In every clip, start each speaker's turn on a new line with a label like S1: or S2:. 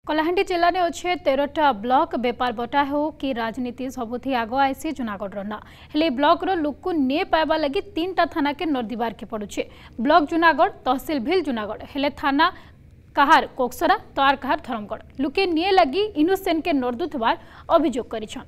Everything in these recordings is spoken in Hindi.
S1: कलाहांडी जिले में अच्छे 13टा ब्लॉक बेपार बटा हो कि राजनीति सबुथी आग आईसी जूनागढ़ ना हेले ब्लॉक रो लोक को नहीं पाइबा लगी 3टा थाना के नर्दीबार के पड़ुछे। ब्लॉक जूनागढ़, तहसील भिल जूनागढ़ हेले थाना कहार कोकसरा तो आर कहार धर्मगढ़ लुके नहीं लगी इनोसेंट के नर्दुथबार अभियोग करिछन।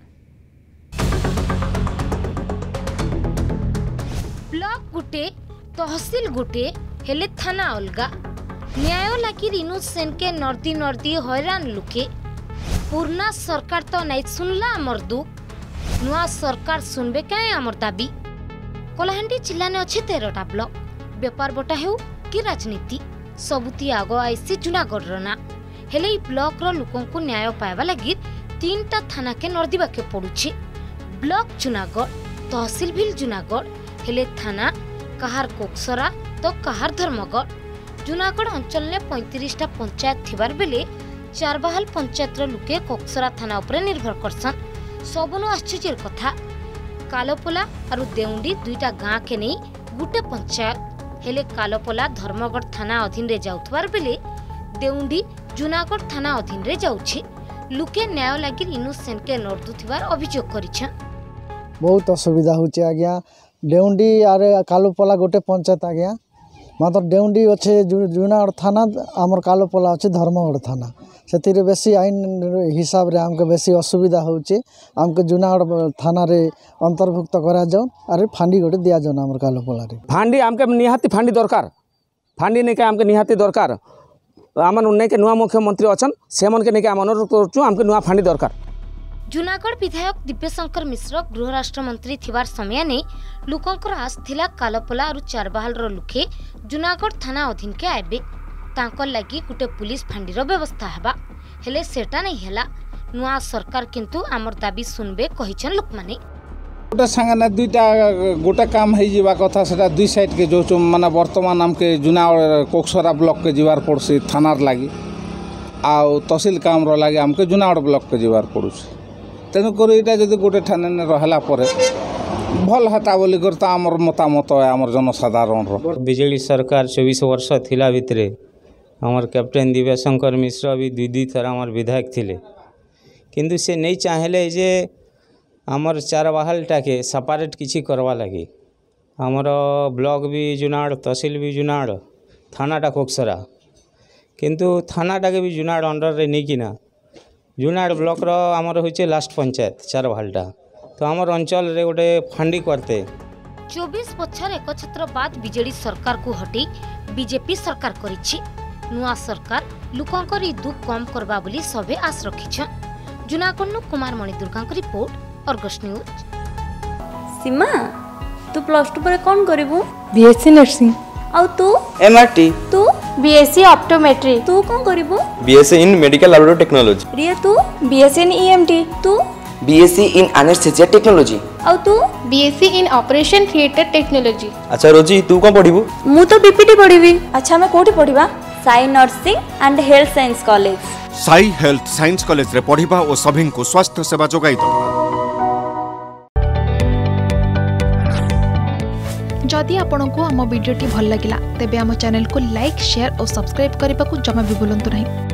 S2: ब्लॉक गुटे तहसील गुटे हेले थाना अलगा न्याय लगी इनोसेंट के नर्दी नर्दी हैरान लुके पुरना सरकार तो नहीं सुनला आमर दुख नुआ सरकार सुनबे क्या आमर दाबी। कलाहांडी जिले में अच्छे 13टा ब्लॉक बेपार बटा हो कि राजनीति सबुती आग आईसी जूनागढ़ ना हेले ब्लॉक रो लोकों को न्याय पाइबा लगी 3टा थाना के नर्दीबा के पड़ुछे। ब्लॉक जूनागढ़, तहसील भिल जूनागढ़ हेले थाना कहार कोकसरा तो कहार धर्मगढ़। जूनागढ़ अंचल में 35टा पंचायत थिबार बेले चारबाहाल पंचायत लुके कोकसरा थाना उपरे निर्भर करसन। सबनु आश्चर्य कथा कालोपोला और देउंडी 2टा गाँ के नहीं गुटे पंचायत हेले कालोपोला धर्मगढ़ थाना अधीन रे जाउथबार बेले देउंडी जूनागढ़ थाना अधीन रे जाउछि। लुके न्याय लागि इनोसेंट के नर्दुथिबार अभियोग करिछन।
S3: बहुत असुविधा होचे आज्ञा देउंडी और कालोपोला गोटे पंचायत आज्ञा मात्र देउंडी अच्छे जूनागढ़ थाना आमर कालोपोला अच्छे धर्मगढ़ थाना से बेसी आईन हिसाब रे हमके बेसी असुविधा होचे। हमके जूनागढ़ थाना रे अंतर्भुक्त करा जाओ अरे फांडी गोटे दिया जाओ आमर कालोपोला रे
S4: फांडी हमके निहाती फांडी दरकार फांडी नहीं के हमके निहाती दरकार आमन नहीं के नुआ मुख्यमंत्री अछन से मन के नहीं के हम अनुरोध करछु हमके नुआ फांडी दरकार।
S2: जूनागढ़ विधायक दिव्यशंकर मिश्र गृह राष्ट्र मंत्री थिबार समय ने लोकंकर आस थिला कालोपोला और चारबाहाल रो लुके जूनागढ़ थाना अधीन के आइबे तांकर लगी गुटे पुलिस फांडीर व्यवस्था हेबा हेले सेटा नहीं हैला। नुआ सरकार किंतु आमर दाबी सुनबे कहिछन लोक माने
S5: गोटे संगे ना दुईटा गोटे काम है जीवा कथा सेटा दुई साइड के जो माने वर्तमान हमके जूनागढ़ कोकसरा ब्लॉक के जीवार पड़सी थानार लागी आउ तहसील काम रो लागी हमके जूनागढ़ ब्लॉक के जीवार पड़ुसी तेणुक यहाँ जब गोटे ठाने रहा भल हेता बोली आमर मतामत है आमर जनसाधारण
S6: बीजेडी सरकार 24 वर्ष थिला भितरे आमर कैप्टेन दिव्यशंकर मिश्र भी दुई थर आमर विधायक थिले किंतु से नहीं चाहेले जे आमर चारबाहालटा के सेपरेट किसी करवा लगी आमर ब्लॉक भी जूनागढ़, तहसील भी जूनागढ़, थानाटा कोकसरा किंतु थानाटा के भी जूनागढ़ अंडर रे नहीं किना जूनागढ़ ब्लॉक रो आमर होचे लास्ट पंचायत चारबाहालटा तो आमर अंचल रे गोटे फांडी करते
S2: 24 बछर एक छत्र बाद बीजेडी सरकार को हटी बीजेपी सरकार करिछि। नुआ सरकार लोकंकर ई दुख कम करबा बोली सबे आस रखिछन। जूनागढ़ नु कुमार मणि दुर्गा को रिपोर्ट अर्गस न्यूज।
S7: सीमा तू +2 पर कोन करिवु?
S8: BSc nursing.
S7: आउ तू?
S8: एमआरटी।
S7: तू?
S8: BSc optometry.
S7: तू कोन करिवु?
S9: BSc in medical laboratory technology.
S7: Riya तू?
S8: BSc in EMT.
S7: तू?
S9: BSc in anaesthesia technology.
S7: आउ तू?
S8: BSc in operation theatre technology.
S9: अच्छा रोजी तू कोन पढिबु?
S7: मु तो बीपीटी पढिबी। अच्छा मैं कोठी पढिबा? Sai nursing and health science college.
S10: Sai health science college रे पढिबा ओ सभिं को स्वास्थ्य सेवा जोगाई दो।
S11: जदि आपंक आम भिडी भल लगा तेब आम चैनल को लाइक, शेयर और सब्सक्राइब करने को जमा भी भूलु नहीं।